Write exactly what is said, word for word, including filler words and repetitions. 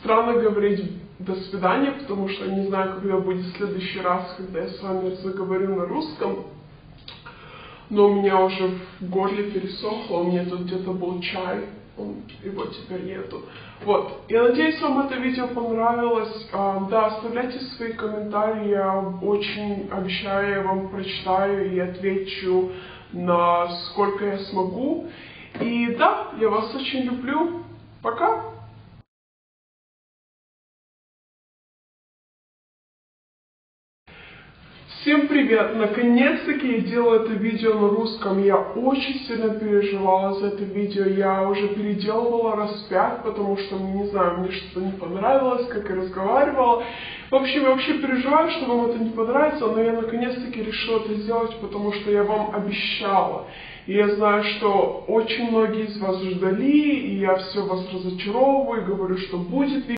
странно говорить «до свидания», потому что я не знаю, когда будет в следующий раз, когда я с вами заговорю на русском. Но у меня уже в горле пересохло, у меня тут где-то был чай, он, его теперь нету. Вот, я надеюсь, вам это видео понравилось. А, да, оставляйте свои комментарии, я очень обещаю, я вам прочитаю и отвечу на сколько я смогу. И да, я вас очень люблю. Пока! Всем привет! Наконец-таки я делаю это видео на русском. Я очень сильно переживала за это видео. Я уже переделывала раз пять, потому что, не знаю, мне что-то не понравилось, как я разговаривала. В общем, я вообще переживаю, что вам это не понравится, но я наконец-таки решила это сделать, потому что я вам обещала. И я знаю, что очень многие из вас ждали, и я все вас разочаровываю, говорю, что будет видео.